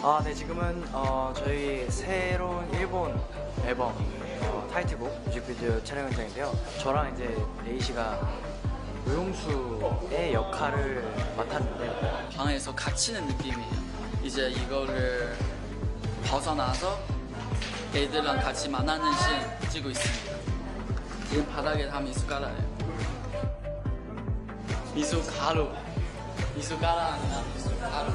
네, 지금은 저희 새로운 일본 앨범 타이틀곡 뮤직비디오 촬영 현장인데요. 저랑 이제 레이시가 무용수의 역할을 맡았는데 방에서 갇히는 느낌이에요. 이제 이거를 벗어나서 애들랑 같이 만나는 씬 찍고 있습니다. 지금 바닥에 다 미숫가루예요. 미숫가루. 미숫가루 아니라 미숫가루.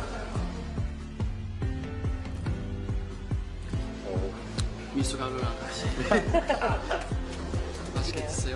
미숫가루랑 같이 맛있게 드세요.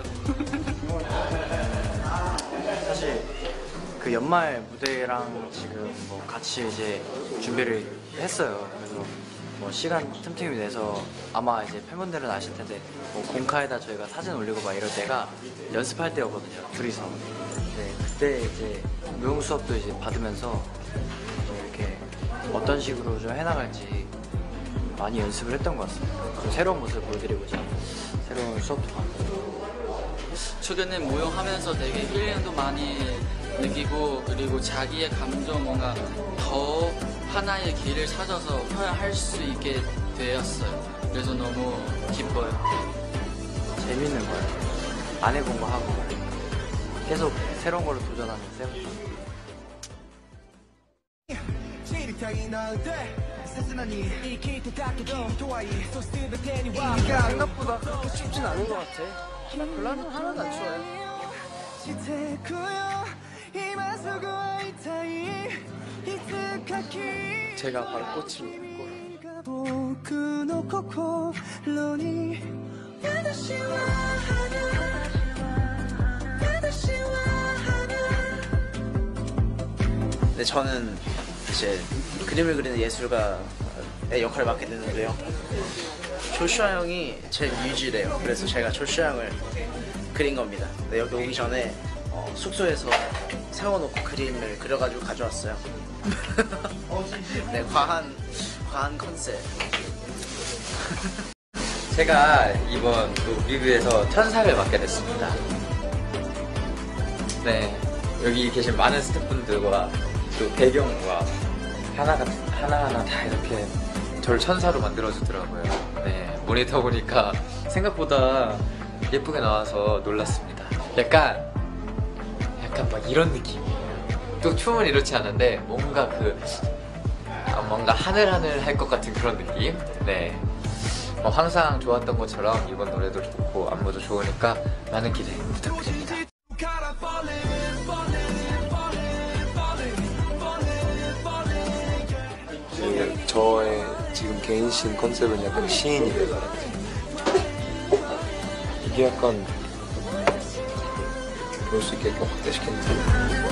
사실 그 연말 무대랑 지금 뭐 같이 이제 준비를 했어요. 그래서 뭐 시간 틈틈이 내서 아마 이제 팬분들은 아실 텐데 뭐 공카에다 저희가 사진 올리고 막 이럴 때가 연습할 때였거든요, 둘이서. 네, 그때 이제 무용 수업도 이제 받으면서 이렇게 어떤 식으로 좀 해나갈지 많이 연습을 했던 것 같습니다. 좀 새로운 모습을 보여드리고자 새로운 수업도 받고. 최근에 무용하면서 되게 힐링도 많이 느끼고, 그리고 자기의 감정 뭔가 더 하나의 길을 찾아서 표현할 수 있게 되었어요. 그래서 너무 기뻐요. 재밌는 거예요. 안 해본 거 하고 계속 새로운 걸로 도전하는 세븐틴. 생각보다 그렇게 춥진 않은 것 같아. 별로 하나도 안 추워요. 제가 바로 꽃입니다. 네, 저는 이제 그림을 그리는 예술가의 역할을 맡게 됐는데요. 조슈아 형이 제 뮤지래요. 그래서 제가 조슈아 형을 그린 겁니다. 네, 여기 오기 전에 숙소에서 세워놓고 그림을 그려가지고 가져왔어요. 네, 과한 컨셉. 제가 이번 또 뮤비에서 천사를 맡게 됐습니다. 네, 여기 계신 많은 스태프분들과 또 배경과 하나하나 다 이렇게 저를 천사로 만들어주더라고요. 네, 모니터 보니까 생각보다 예쁘게 나와서 놀랐습니다. 약간 막 이런 느낌이에요. 또 춤은 이렇지 않은데 뭔가 뭔가 하늘하늘 할 것 같은 그런 느낌? 네. 항상 좋았던 것처럼 이번 노래도 좋고 안무도 좋으니까 많은 기대 부탁드립니다. 저의 지금 개인신 컨셉은 약간 시인이에요. 이게 약간 볼 수 있게 확대시켰는데.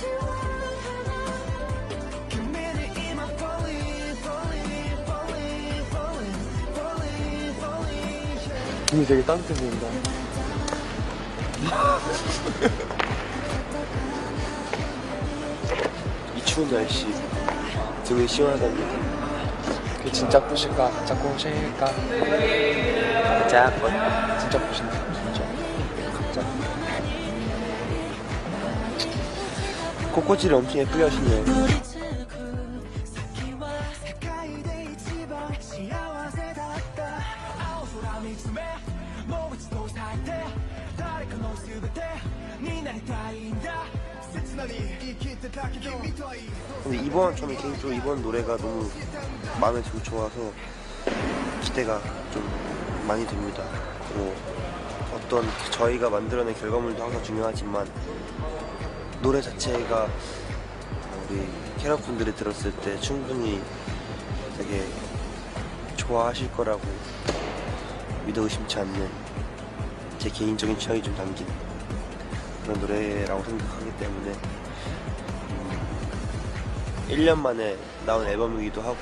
눈이 되게 따뜻해 보인다. 이 추운 날씨 등이 시원하답니다. 그게 진짜 꽃일까? 가짜 꽃일까? 가짜 꽃? 진짜 꽃인데 진짜 가짜. 꽃꽂이를 엄청 예쁘게 하시네요. 근데 저는 개인적으로 이번 노래가 너무 마음에 들고 좋아서 기대가 좀 많이 됩니다. 그리고 어떤 저희가 만들어낸 결과물도 항상 중요하지만 노래 자체가 우리 캐럿분들이 들었을 때 충분히 되게 좋아하실 거라고 믿어 의심치 않는 제 개인적인 취향이 좀 담긴 그런 노래라고 생각하기 때문에 1년 만에 나온 앨범이기도 하고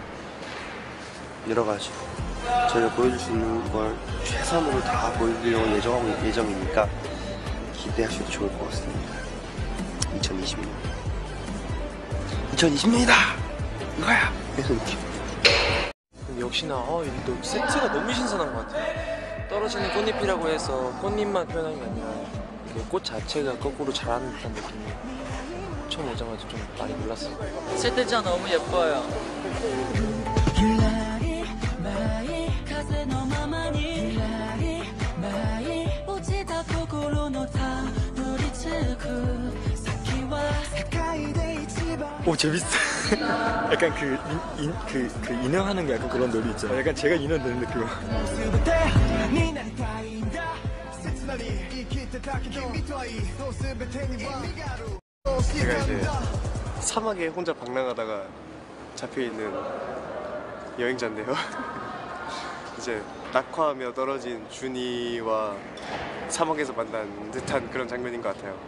또 여러 가지 저희가 보여줄 수 있는 걸 최선으로 다 보여드리려고 예정이니까 기대하셔도 좋을 것 같습니다. 2020년이다! 이거야! 이런 느낌. 역시나 이 세트가 너무 신선한 것 같아요. 떨어지는 꽃잎이라고 해서 꽃잎만 표현하는 게 아니라 그 꽃 자체가 거꾸로 자라는 듯한 느낌이 처음 오자마자 좀 많이 놀랐어요. 세태지가 너무 예뻐요. 오 재밌어. 약간 그 인형하는 게 약간 그런 놀이 있잖아. 약간 제가 인형 되는 느낌. 제가 이제 사막에 혼자 방랑하다가 잡혀있는 여행자인데요. 이제 낙화하며 떨어진 준이와 사막에서 만난 듯한 그런 장면인 것 같아요.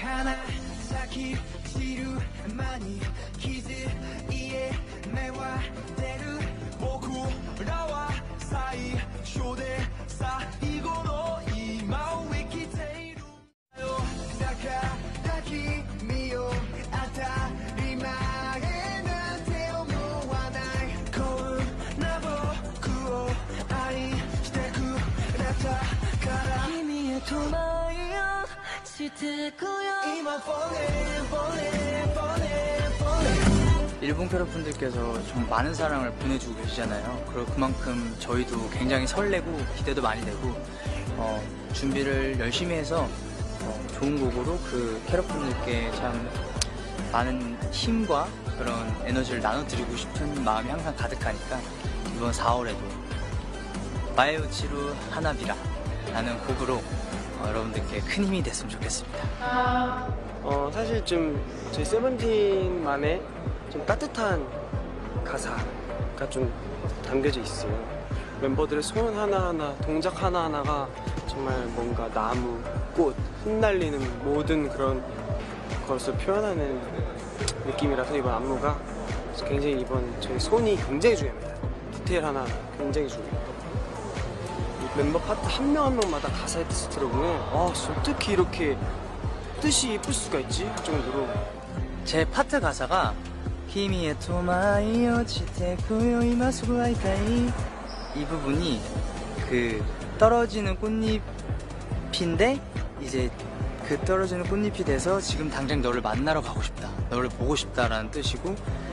일본 캐럿분들께서 좀 많은 사랑을 보내주고 계시잖아요. 그리고 그만큼 저희도 굉장히 설레고 기대도 많이 되고 준비를 열심히 해서 좋은 곡으로 그 캐럿분들께 참 많은 힘과 그런 에너지를 나눠드리고 싶은 마음이 항상 가득하니까 이번 4월에도 마에우치루 하나비라 라는 곡으로 여러분들께 큰 힘이 됐으면 좋겠습니다. 사실 좀 저희 세븐틴만의 좀 따뜻한 가사가 좀 담겨져 있어요. 멤버들의 손 하나하나, 동작 하나하나가 정말 뭔가 나무, 꽃, 흩날리는 모든 그런 것을 표현하는 느낌이라서 이번 안무가 굉장히 이번 저희 손이 굉장히 중요합니다. 디테일 하나 굉장히 중요해요. 멤버 파트 한 명 한 명마다 가사의 뜻을 들어보면 어떻게 이렇게 뜻이 예쁠 수가 있지? 정도로 제 파트 가사가 히미에 토마이요 치테쿠요 이마수구 아이타이 이 부분이 그 떨어지는 꽃잎인데 이제 그 떨어지는 꽃잎이 돼서 지금 당장 너를 만나러 가고 싶다, 너를 보고 싶다라는 뜻이고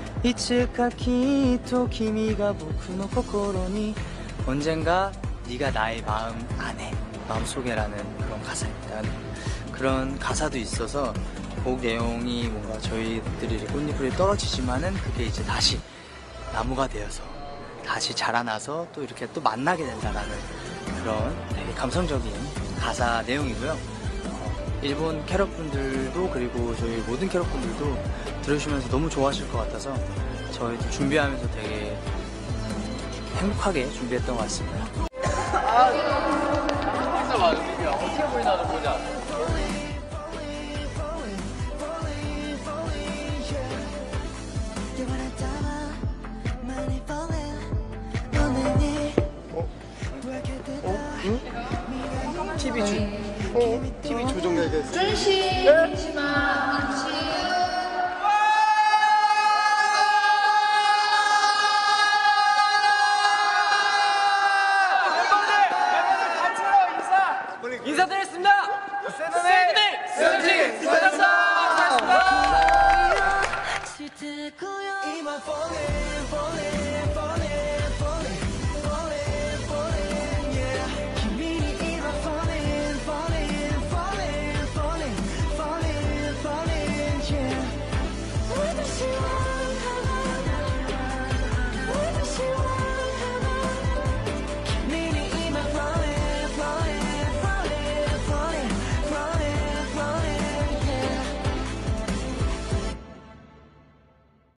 이츠카키토 키미가 보쿠노 코코로니 언젠가 네가 나의 마음 안에 마음속에라는 그런 가사입니다. 그런 가사도 있어서 곡 내용이 뭔가 저희들이 꽃잎이 떨어지지만은 그게 이제 다시 나무가 되어서 다시 자라나서 또 이렇게 또 만나게 된다라는 그런 되게 감성적인 가사 내용이고요. 일본 캐럿분들도 그리고 저희 모든 캐럿분들도 들으시면서 너무 좋아하실 것 같아서 저희도 준비하면서 되게 행복하게 준비했던 것 같습니다. 어떻게 보이나 보자. TV 조정돼야 됐어. 준씨, 잠시만. 인사드리겠습니다. 세븐틴! 고맙습니다. 고맙습니다.